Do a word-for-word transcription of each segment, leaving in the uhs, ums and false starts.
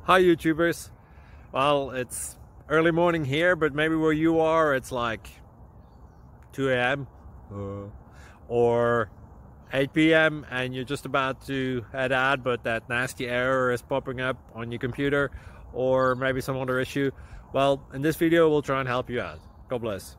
Hi YouTubers. Well, it's early morning here, but maybe where you are it's like two A M uh, or eight P M and you're just about to head out, but that nasty error is popping up on your computer, or maybe some other issue. Well, in this video we'll try and help you out. God bless.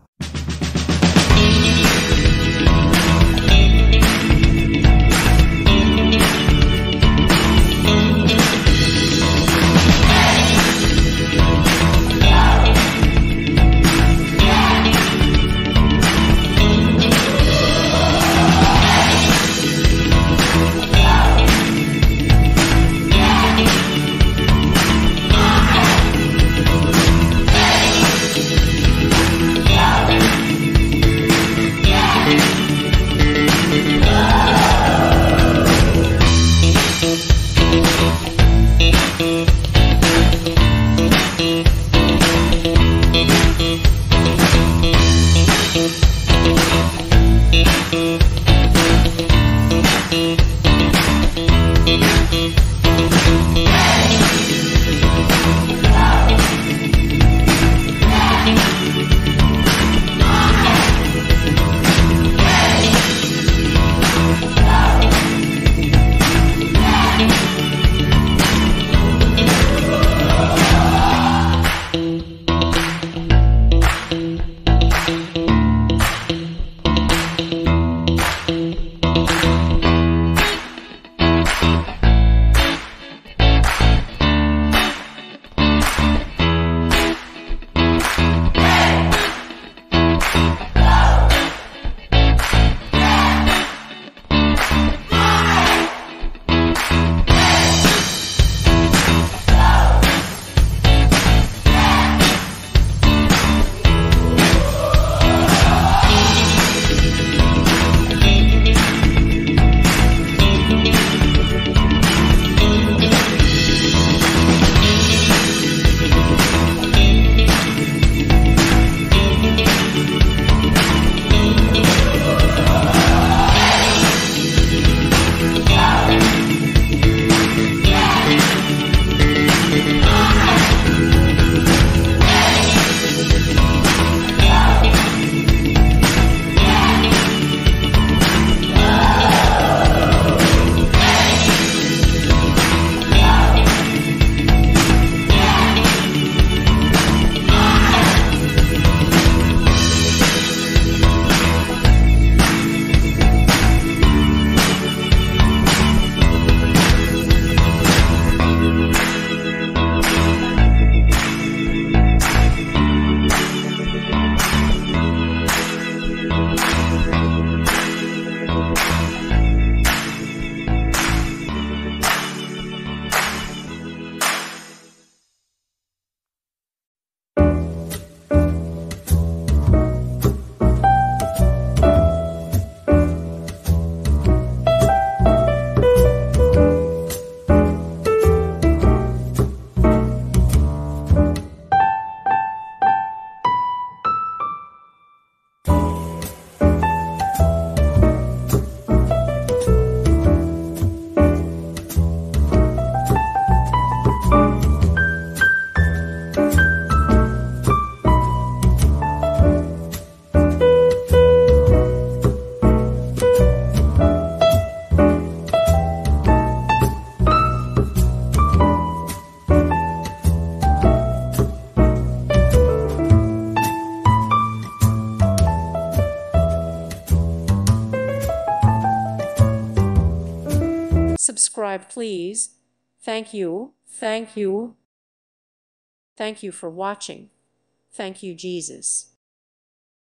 Subscribe, please. Thank you. Thank you. Thank you for watching. Thank you, Jesus.